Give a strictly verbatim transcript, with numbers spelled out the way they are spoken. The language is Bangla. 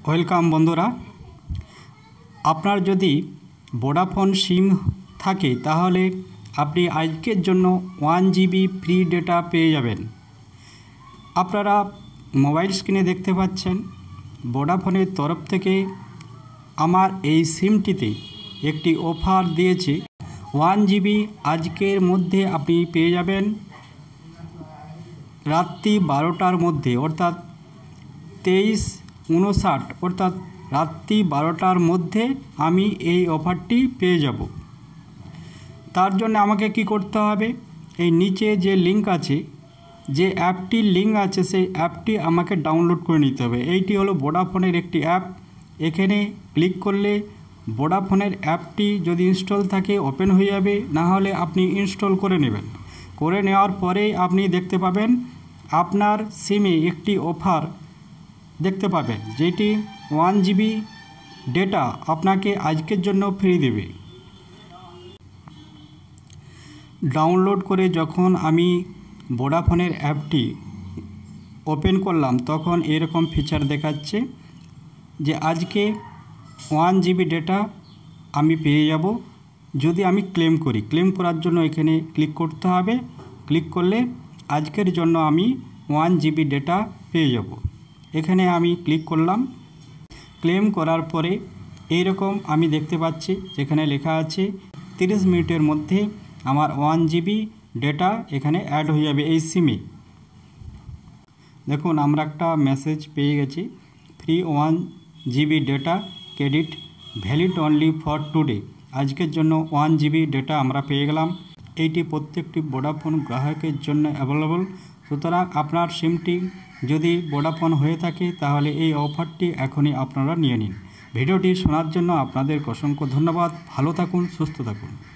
ওয়েলকাম বন্ধুরা, আপনার যদি ভোডাফোন সিম থাকে তাহলে আপনি আজকের জন্য ওয়ান জিবি ফ্রি ডেটা পেয়ে যাবেন। আপনারা মোবাইল স্ক্রিনে দেখতে পাচ্ছেন ভোডাফোনের তরফ থেকে আমার এই সিমটিতে একটি অফার দিয়েছে। ওয়ান জিবি আজকের মধ্যে আপনি পেয়ে যাবেন রাত্রি বারোটার মধ্যে, অর্থাৎ তেইশ উনষাট অর্থাৎ রাত্রি বারোটার মধ্যে আমি এই অফারটি পেয়ে যাব। তার জন্য আমাকে কি করতে হবে, এই নিচে যে লিঙ্ক আছে, যে অ্যাপটির লিঙ্ক আছে, সেই অ্যাপটি আমাকে ডাউনলোড করে নিতে হবে। এইটি হলো ভোডাফোনের একটি অ্যাপ। এখানে ক্লিক করলে ভোডাফোনের অ্যাপটি যদি ইনস্টল থাকে ওপেন হয়ে যাবে, না হলে আপনি ইনস্টল করে নেবেন। করে নেওয়ার পরেই আপনি দেখতে পাবেন আপনার সিমে একটি অফার দেখতে পাবেন, যেটি ওয়ান জিবি ডেটা আপনাকে আজকের জন্য ফ্রি দেবে। ডাউনলোড করে যখন আমি ভোডাফোনের অ্যাপটি ওপেন করলাম তখন এরকম ফিচার দেখাচ্ছে যে আজকে ওয়ান জিবি ডেটা আমি পেয়ে যাব যদি আমি ক্লেম করি। ক্লেম করার জন্য এখানে ক্লিক করতে হবে। ক্লিক করলে আজকের জন্য আমি ওয়ান জিবি ডেটা পেয়ে যাব। এখানে আমি ক্লিক করলাম। ক্লেম করার পরে এইরকম আমি দেখতে পাচ্ছি যেখানে লেখা আছে তিরিশ মিনিটের মধ্যে আমার ওয়ান জিবি ডেটা এখানে অ্যাড হয়ে যাবে এই সিমে। দেখুন আমরা একটা মেসেজ পেয়ে গেছি, free one GB data credit valid only for today. আজকের জন্য ওয়ান জিবি ডেটা আমরা পেয়ে গেলাম। এইটি প্রত্যেকটি ভোডাফোন গ্রাহকের জন্য অ্যাভেলেবল। সুতরাং আপনার সিমটি যদি ভোডাফোন হয়ে থাকে তাহলে এই অফারটি এখনই আপনারা নিয়ে নিন। ভিডিওটি শোনার জন্য আপনাদের অসংখ্য ধন্যবাদ। ভালো থাকুন, সুস্থ থাকুন।